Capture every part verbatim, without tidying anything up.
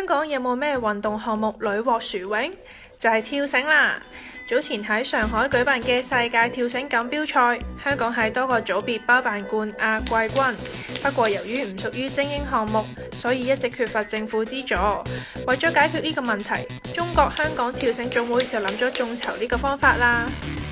香港有冇咩運動項目屢獲殊榮？就係跳繩啦！早前喺上海舉辦嘅世界跳繩錦標賽，香港喺多個組別包辦冠亞季軍。不過由於唔屬於精英項目，所以一直缺乏政府資助。為咗解決呢個問題，中國香港跳繩總會就諗咗眾籌呢個方法啦。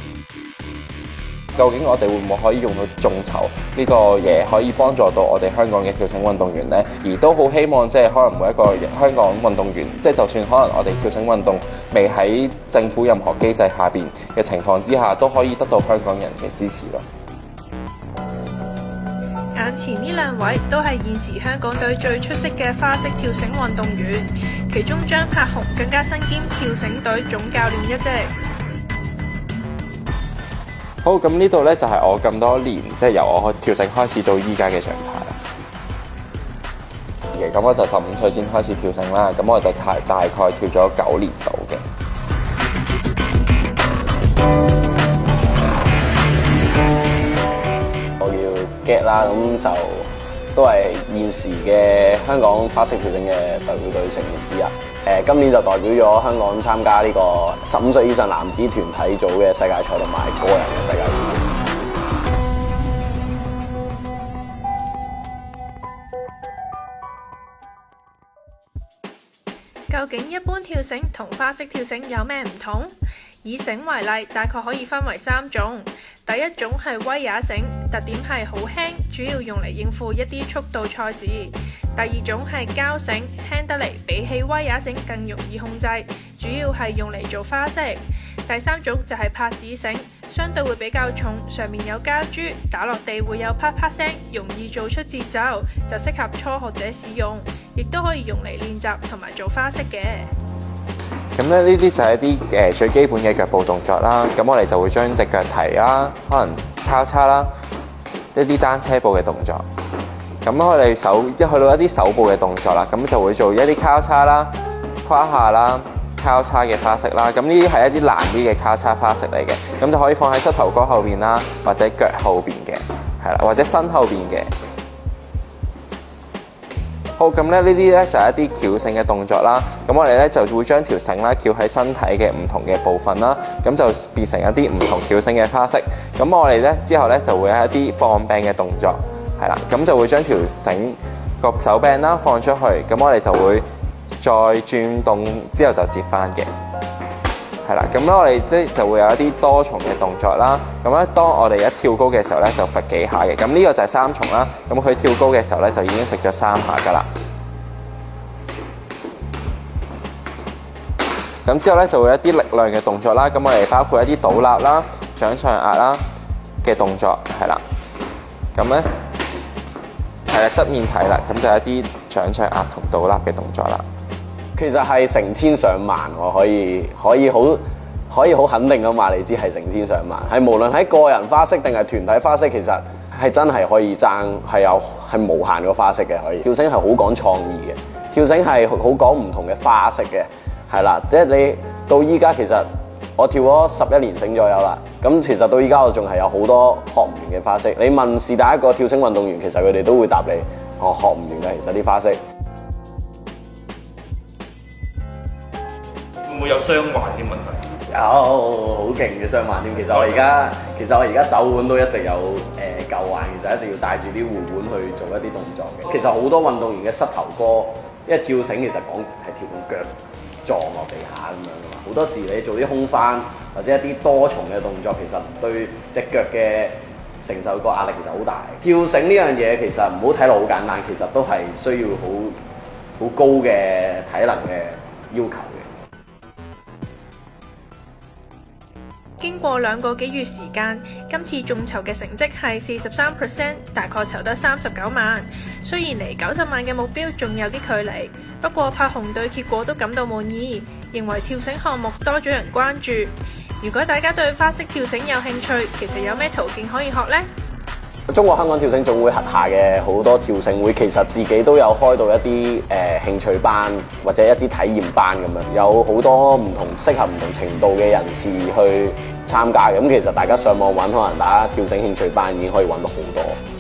究竟我哋會唔會可以用到眾籌呢個嘢，可以幫助到我哋香港嘅跳繩運動員呢？而都好希望即係可能每一個香港運動員，即係就算可能我哋跳繩運動未喺政府任何機制下邊嘅情況之下，都可以得到香港人嘅支持咯。 眼前呢兩位都係現時香港隊最出色嘅花式跳繩運動員，其中張柏雄更加身兼跳繩隊總教練一職。 好，咁呢度咧就係我咁多年，即係由我跳繩開始到依家嘅獎牌。嘅咁我就十五歲先開始跳繩啦，咁我就大大概跳咗九年度嘅。 我叫 Get 啦，咁就都係現時嘅香港花式跳繩嘅代表隊成員之一。誒，今年就代表咗香港參加呢個十五歲以上男子團體組嘅世界賽同埋個人嘅世界賽。 究竟一般跳繩同花式跳繩有咩唔同？以繩為例，大概可以分為三種。第一種係威亞繩，特點係好輕，主要用嚟應付一啲速度賽事。第二種係膠繩，輕得嚟比起威亞繩更容易控制，主要係用嚟做花式。第三種就係拍子繩，相對會比較重，上面有膠珠，打落地會有啪啪聲，容易做出節奏，就適合初學者使用，亦都可以用嚟練習同埋做花式嘅。 咁咧呢啲就係一啲誒最基本嘅腳步動作啦。咁我哋就會將隻腳提啦，可能交叉啦，一啲單車步嘅動作。咁我哋手一去到一啲手部嘅動作啦，咁就會做一啲交叉啦、胯下啦、交叉嘅花式啦。咁呢啲係一啲難啲嘅交叉花式嚟嘅，咁就可以放喺膝頭哥後邊啦，或者腳後邊嘅，係啦，或者身後邊嘅。好，咁咧呢啲咧就係一啲翹繩嘅動作啦。咁我哋咧就會將條繩啦翹喺身體嘅唔同嘅部分啦，咁就變成一啲唔同翹繩嘅花式。咁我哋咧之後咧就會有一啲放柄嘅動作。係啦，咁就會將條繩個手柄啦放出去，咁我哋就會再轉動之後就接翻嘅。係啦，咁咧我哋即就會有一啲多重嘅動作啦。咁咧當我哋一跳高嘅時候咧就揈幾下嘅，咁呢個就係三重啦。咁佢跳高嘅時候咧就已經揈咗三下噶啦。咁之後咧就會有一啲力量嘅動作啦。咁我哋包括一啲倒立啦、掌上壓啦嘅動作，係啦。咁咧。係啦，側面睇啦，咁就係一啲掌上壓同倒立嘅動作啦。 其實係成千上萬，我可以可以好可以好肯定咁話你知係成千上萬。係無論喺個人花式定係團體花式，其實係真係可以爭，係有係無限個花式嘅可以。跳繩係好講創意嘅，跳繩係好講唔同嘅花式嘅，係啦。即係你到依家其實我跳咗十一年繩左右啦。咁其實到依家我仲係有好多學唔完嘅花式。你問是但一個跳繩運動員，其實佢哋都會答你，哦，學唔完嘅其實啲花式。 會唔會有傷患啲問題？ 有好勁嘅傷患添。其實我而家其實我而家手腕都一直有誒舊患，其實一定要帶住啲護腕去做一啲動作嘅。其實好多運動員嘅膝頭哥，因為跳繩其實講係跳到腳撞落地下咁樣噶嘛。好多時你做啲空翻或者一啲多重嘅動作，其實對隻腳嘅承受個壓力其實好大。跳繩呢樣嘢其實唔好睇落好簡單，其實都係需要好好高嘅體能嘅要求嘅。 經過兩個幾月時間，今次眾籌嘅成績係四十三 percent， 大概籌得三十九萬。雖然離九十萬嘅目標仲有啲距離，不過柏雄對結果都感到滿意，認為跳繩項目多咗人關注。如果大家對花式跳繩有興趣，其實有咩途徑可以學呢？ 中國香港跳繩總會轄下嘅好多跳繩會，其實自己都有開到一啲誒、呃、興趣班或者一啲體驗班咁樣，有好多唔同適合唔同程度嘅人士去參加嘅。咁其實大家上網揾，可能大家跳繩興趣班已經可以揾到好多。